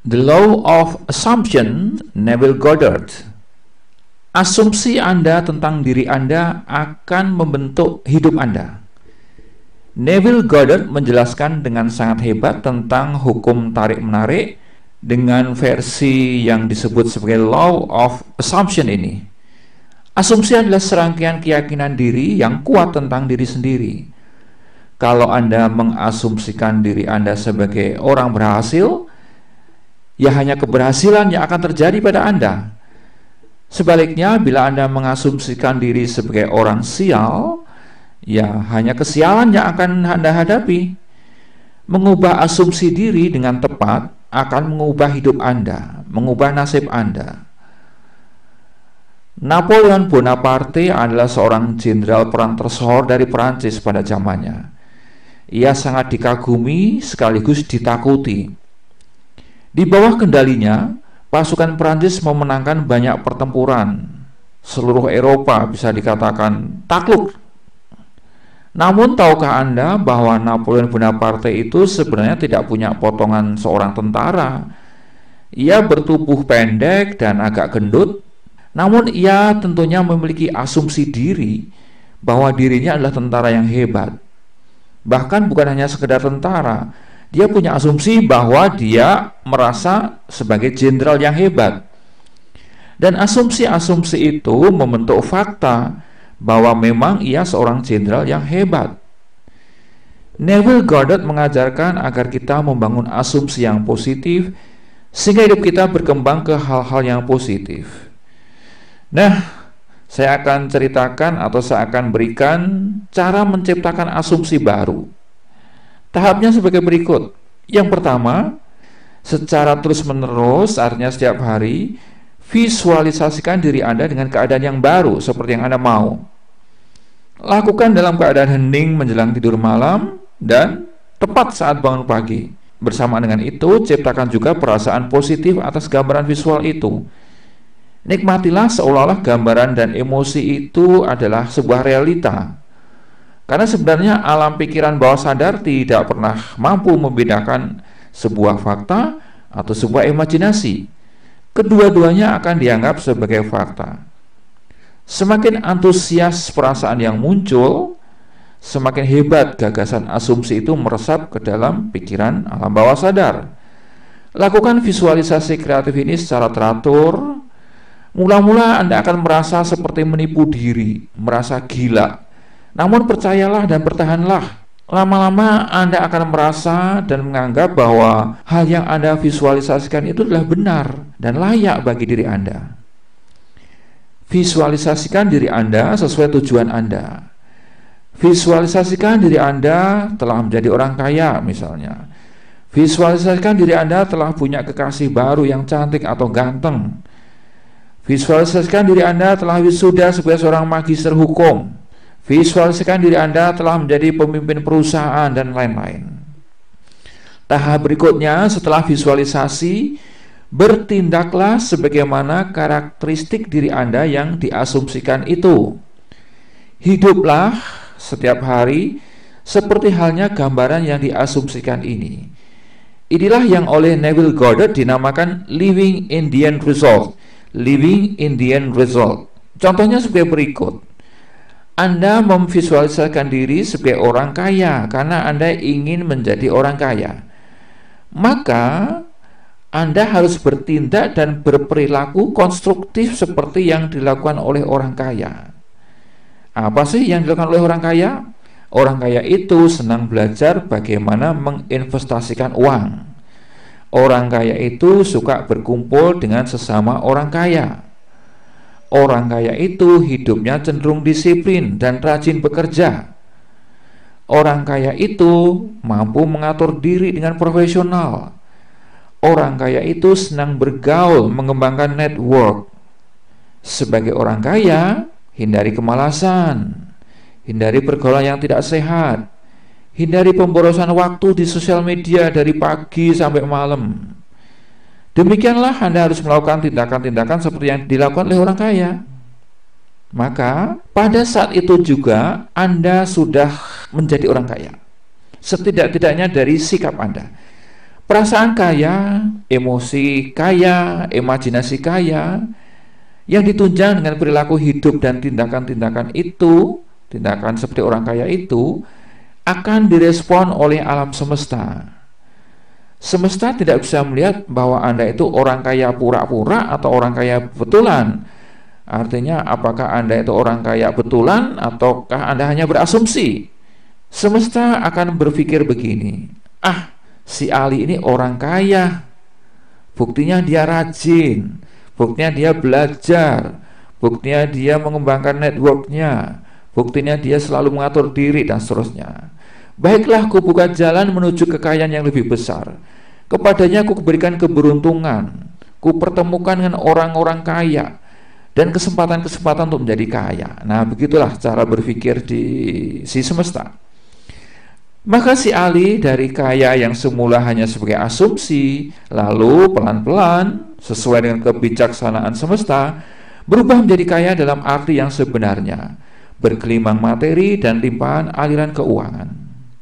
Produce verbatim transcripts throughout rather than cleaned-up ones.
The Law of Assumption, Neville Goddard. Asumsi Anda tentang diri Anda akan membentuk hidup Anda. Neville Goddard menjelaskan dengan sangat hebat tentang hukum tarik-menarik dengan versi yang disebut sebagai Law of Assumption ini. Asumsi adalah serangkaian keyakinan diri yang kuat tentang diri sendiri. Kalau Anda mengasumsikan diri Anda sebagai orang berhasil, ya hanya keberhasilan yang akan terjadi pada Anda. Sebaliknya, bila Anda mengasumsikan diri sebagai orang sial, ya hanya kesialan yang akan Anda hadapi. Mengubah asumsi diri dengan tepat akan mengubah hidup Anda, mengubah nasib Anda. Napoleon Bonaparte adalah seorang jenderal perang tersohor dari Perancis pada zamannya. Ia sangat dikagumi sekaligus ditakuti. Di bawah kendalinya, pasukan Perancis memenangkan banyak pertempuran. Seluruh Eropa bisa dikatakan takluk. Namun tahukah Anda bahwa Napoleon Bonaparte itu sebenarnya tidak punya potongan seorang tentara? Ia bertubuh pendek dan agak gendut, namun ia tentunya memiliki asumsi diri bahwa dirinya adalah tentara yang hebat. Bahkan bukan hanya sekedar tentara, dia punya asumsi bahwa dia merasa sebagai jenderal yang hebat. Dan asumsi-asumsi itu membentuk fakta bahwa memang ia seorang jenderal yang hebat. Neville Goddard mengajarkan agar kita membangun asumsi yang positif sehingga hidup kita berkembang ke hal-hal yang positif. Nah, saya akan ceritakan atau saya akan berikan cara menciptakan asumsi baru. Tahapnya sebagai berikut. Yang pertama, secara terus-menerus, artinya setiap hari, visualisasikan diri Anda dengan keadaan yang baru seperti yang Anda mau. Lakukan dalam keadaan hening menjelang tidur malam dan tepat saat bangun pagi. Bersama dengan itu, ciptakan juga perasaan positif atas gambaran visual itu. Nikmatilah seolah-olah gambaran dan emosi itu adalah sebuah realita. Karena sebenarnya alam pikiran bawah sadar tidak pernah mampu membedakan sebuah fakta atau sebuah imajinasi. Kedua-duanya akan dianggap sebagai fakta. Semakin antusias perasaan yang muncul, semakin hebat gagasan asumsi itu meresap ke dalam pikiran alam bawah sadar. Lakukan visualisasi kreatif ini secara teratur. Mula-mula Anda akan merasa seperti menipu diri, merasa gila. Namun percayalah dan bertahanlah. Lama-lama Anda akan merasa dan menganggap bahwa hal yang Anda visualisasikan itu adalah benar dan layak bagi diri Anda. Visualisasikan diri Anda sesuai tujuan Anda. Visualisasikan diri Anda telah menjadi orang kaya misalnya. Visualisasikan diri Anda telah punya kekasih baru yang cantik atau ganteng. Visualisasikan diri Anda telah wisuda sebagai seorang magister hukum. Visualisasikan diri Anda telah menjadi pemimpin perusahaan dan lain-lain. Tahap berikutnya setelah visualisasi, bertindaklah sebagaimana karakteristik diri Anda yang diasumsikan itu. Hiduplah setiap hari seperti halnya gambaran yang diasumsikan ini. Inilah yang oleh Neville Goddard dinamakan living in the end result. Living in the end result. Contohnya sebagai berikut. Anda memvisualisasikan diri sebagai orang kaya karena Anda ingin menjadi orang kaya. Maka Anda harus bertindak dan berperilaku konstruktif seperti yang dilakukan oleh orang kaya. Apa sih yang dilakukan oleh orang kaya? Orang kaya itu senang belajar bagaimana menginvestasikan uang. Orang kaya itu suka berkumpul dengan sesama orang kaya. Orang kaya itu hidupnya cenderung disiplin dan rajin bekerja. Orang kaya itu mampu mengatur diri dengan profesional. Orang kaya itu senang bergaul, mengembangkan network. Sebagai orang kaya, hindari kemalasan, hindari pergaulan yang tidak sehat, hindari pemborosan waktu di sosial media dari pagi sampai malam. Demikianlah Anda harus melakukan tindakan-tindakan seperti yang dilakukan oleh orang kaya. Maka pada saat itu juga Anda sudah menjadi orang kaya. Setidak-tidaknya dari sikap Anda. Perasaan kaya, emosi kaya, imajinasi kaya yang ditunjang dengan perilaku hidup dan tindakan-tindakan itu, tindakan seperti orang kaya itu, akan direspon oleh alam semesta. Semesta tidak bisa melihat bahwa Anda itu orang kaya pura-pura atau orang kaya betulan. Artinya, apakah Anda itu orang kaya betulan ataukah Anda hanya berasumsi? Semesta akan berpikir begini, ah, si Ali ini orang kaya, buktinya dia rajin, buktinya dia belajar, buktinya dia mengembangkan networknya, buktinya dia selalu mengatur diri, dan seterusnya. Baiklah, ku buka jalan menuju kekayaan yang lebih besar. Kepadanya ku berikan keberuntungan, ku pertemukan dengan orang-orang kaya dan kesempatan-kesempatan untuk menjadi kaya. Nah, begitulah cara berpikir di si semesta. Maka si Ali dari kaya yang semula hanya sebagai asumsi, lalu pelan-pelan sesuai dengan kebijaksanaan semesta berubah menjadi kaya dalam arti yang sebenarnya, bergelimang materi dan limpahan aliran keuangan.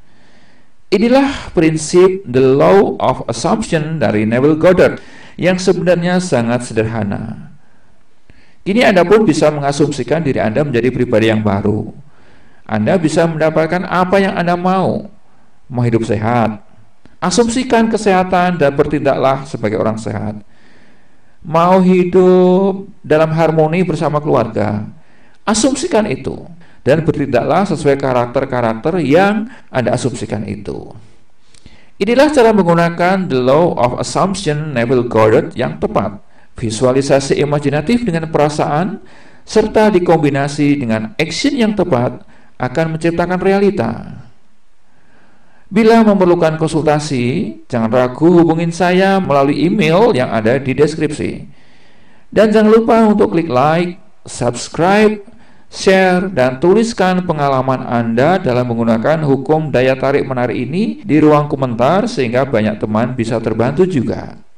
Inilah prinsip The Law of Assumption dari Neville Goddard yang sebenarnya sangat sederhana. Kini Anda pun bisa mengasumsikan diri Anda menjadi pribadi yang baru. Anda bisa mendapatkan apa yang Anda mau. Mau hidup sehat, asumsikan kesehatan dan bertindaklah sebagai orang sehat. Mau hidup dalam harmoni bersama keluarga, asumsikan itu dan bertindaklah sesuai karakter-karakter yang Anda asumsikan itu. Inilah cara menggunakan The Law of Assumption Neville Goddard yang tepat. Visualisasi imajinatif dengan perasaan serta dikombinasi dengan action yang tepat akan menciptakan realita. Bila memerlukan konsultasi, jangan ragu hubungin saya melalui email yang ada di deskripsi. Dan jangan lupa untuk klik like, subscribe, share, dan tuliskan pengalaman Anda dalam menggunakan hukum daya tarik menarik ini di ruang komentar sehingga banyak teman bisa terbantu juga.